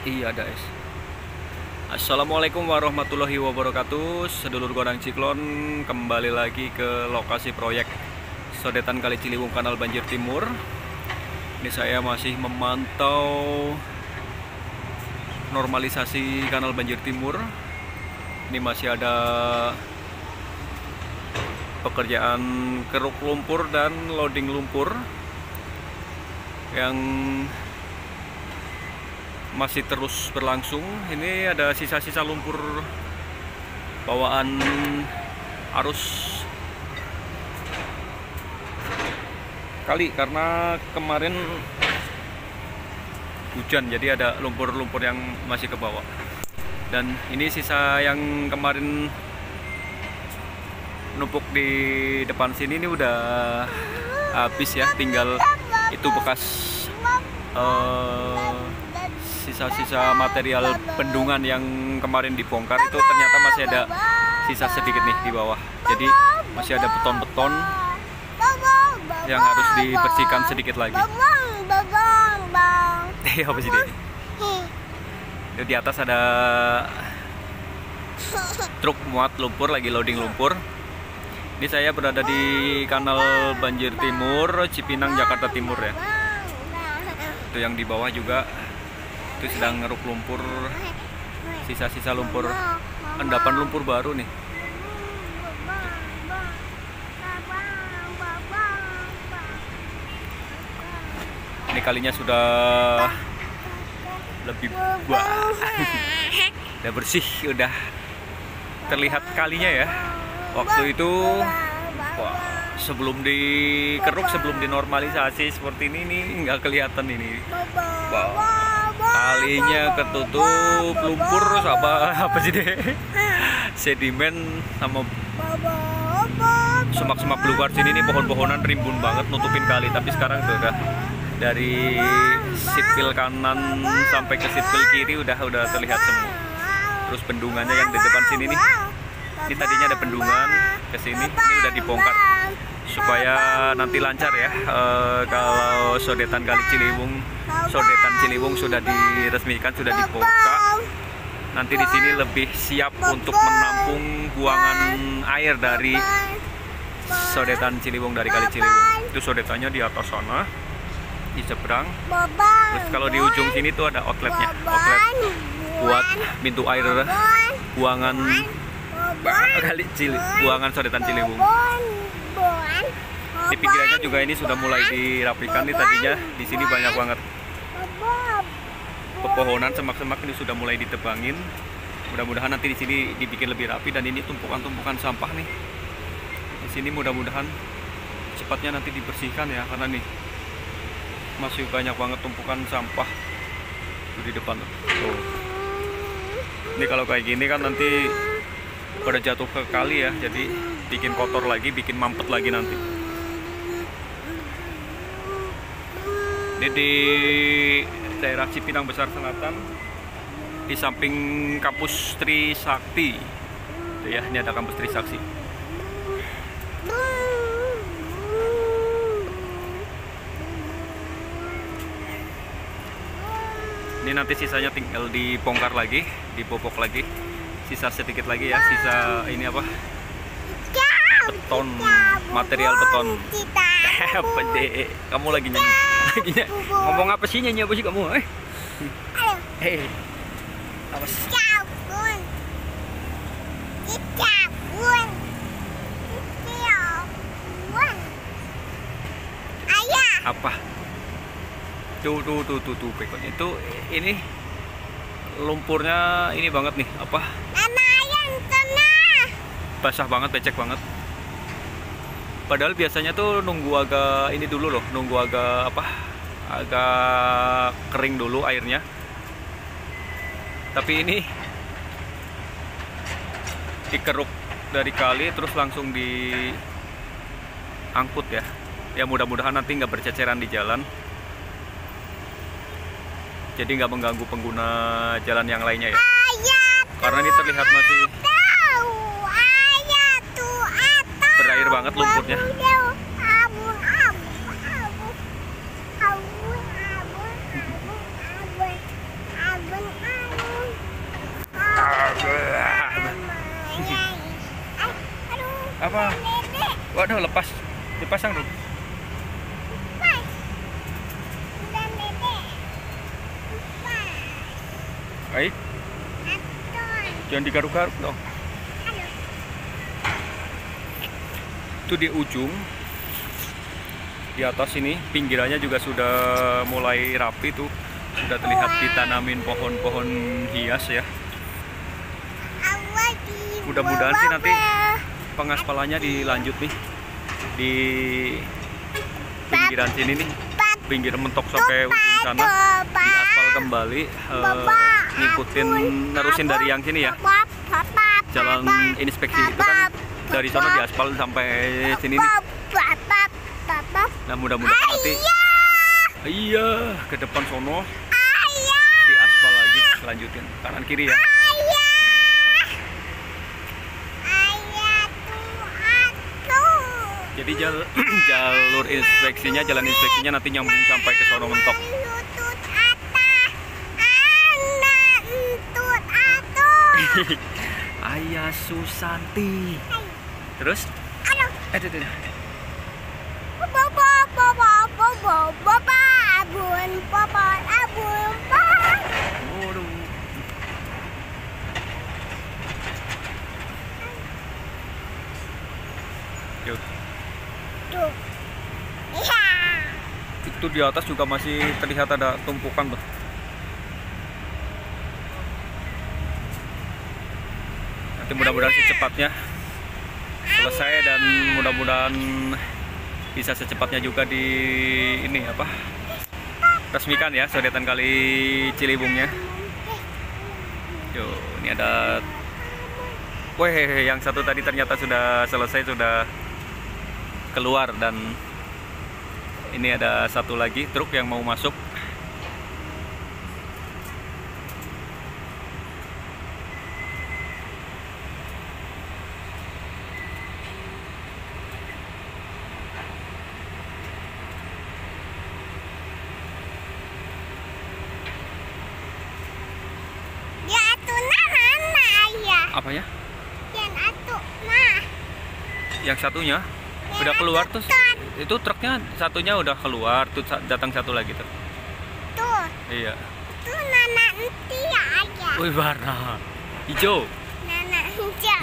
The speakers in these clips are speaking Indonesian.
Iya ada es. Assalamualaikum warahmatullahi wabarakatuh. Sedulur Godang Ciklon, kembali lagi ke lokasi proyek Sodetan Kali Ciliwung Kanal Banjir Timur. Ini saya masih memantau normalisasi Kanal Banjir Timur. Ini masih ada pekerjaan keruk lumpur dan loading lumpur yang masih terus berlangsung. Ini ada sisa-sisa lumpur bawaan arus kali karena kemarin hujan, jadi ada lumpur-lumpur yang masih ke bawah. Dan ini sisa yang kemarin numpuk di depan sini ini udah habis ya, tinggal itu bekas sisa-sisa material bendungan yang kemarin dibongkar. Itu ternyata masih ada sisa sedikit nih di bawah, jadi masih ada beton-beton yang harus dibersihkan sedikit lagi. Apa sih ini? Di atas ada truk muat lumpur, lagi loading lumpur. Ini saya berada di Kanal Banjir Timur, Cipinang, Jakarta Timur ya. Itu yang di bawah juga itu sedang ngeruk lumpur, sisa-sisa lumpur, endapan lumpur baru nih. Ini kalinya sudah lebih udah bersih, udah terlihat kalinya ya. Waktu itu sebelum dikeruk, sebelum dinormalisasi seperti ini nggak kelihatan ini. Kalinya ketutup lumpur sama apa sih deh, sedimen sama semak-semak belukar sini nih, pohon-pohonan rimbun banget nutupin kali. Tapi sekarang udah dari sipil kanan sampai ke sipil kiri udah terlihat semua. Terus bendungannya yang di depan sini nih, ini tadinya ada bendungan ke sini, ini udah dibongkar supaya nanti lancar ya. Kalau Sodetan Kali Ciliwung, Sodetan Ciliwung sudah diresmikan, sudah dibuka, nanti di sini lebih siap untuk menampung buangan air dari Sodetan Ciliwung, dari Kali Ciliwung. Itu sodetannya di atas sana, di seberang. Terus kalau di ujung sini tuh ada outletnya, outlet buat pintu air buangan buangan Sodetan Ciliwung. Di pinggirannya juga ini sudah mulai dirapikan nih. Tadinya di sini banyak banget pepohonan, semak-semak, ini sudah mulai ditebangin. Mudah-mudahan nanti di sini dibikin lebih rapi. Dan ini tumpukan-tumpukan sampah nih di sini, mudah-mudahan cepatnya nanti dibersihkan ya, karena nih masih banyak banget tumpukan sampah di depan tuh. Ini kalau kayak gini kan nanti pada jatuh ke kali ya, jadi bikin kotor lagi, bikin mampet lagi nanti. Ini di daerah Cipinang Besar Selatan, di samping kampus Trisakti. Tuh ya, ini ada kampus Trisakti. Ini nanti sisanya tinggal dibongkar lagi, dibobok lagi. Sisa sedikit lagi ya, sisa ini apa? Beton, material beton. Apa deh? Kamu lagi nyanyi? Ngomong apa sih, nyanyi apa sih kamu? Apa sih? Apa? Tuh pokoknya itu ini lumpurnya ini banget nih, apa? Basah banget, becek banget. Padahal biasanya tuh nunggu agak ini dulu loh, nunggu agak apa? Agak kering dulu airnya. Tapi ini dikeruk dari kali terus langsung diangkut ya. Ya mudah-mudahan nanti nggak berceceran di jalan, jadi nggak mengganggu pengguna jalan yang lainnya ya. Karena ini terlihat masih berair banget lumpurnya. Waduh, lepas. Dipasang dulu. Baik. Jangan digaruk-garuk dong. Itu di ujung. Di atas ini pinggirannya juga sudah mulai rapi tuh. Sudah terlihat ditanamin pohon-pohon hias ya. Mudah-mudahan sih nanti pengaspalannya dilanjut nih di pinggiran sini nih, pinggir mentok sampai ujung sana diaspal kembali, ngikutin nerusin dari yang sini ya, jalan inspeksi itu kan dari sana diaspal sampai sini nih. Nah mudah-mudahan nanti iya ke depan sono diaspal lagi, lanjutin kanan kiri ya. Jadi jalur inspeksinya, jalan inspeksinya nanti nyambung sampai ke sono mentok. Ayah Susanti. Terus? Yuk. Itu di atas juga masih terlihat ada tumpukan tuh. Nanti mudah-mudahan secepatnya selesai dan mudah-mudahan bisa secepatnya juga di ini apa? Resmikan ya sodetan kali Ciliwungnya. Yo, ini ada. Weh, yang satu tadi ternyata sudah selesai, sudah keluar, dan ini ada satu lagi truk yang mau masuk. Ya atuna mana ya? Apanya? Yang atu nah. Yang satunya udah keluar tuh. Itu truknya satunya udah keluar, tuh datang satu lagi tuh. Tuh. Iya. Tuh nana enti ya aja. Wih, warna hijau. Nana hijau.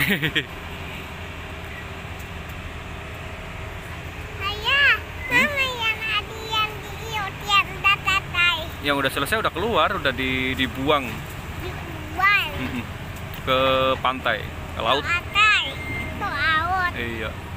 Ayah, mana yang ada yang diiutian datatai? Yang udah selesai udah keluar, udah dibuang Dibuang. ke pantai, ke laut. Pantai. Ke laut. Iya.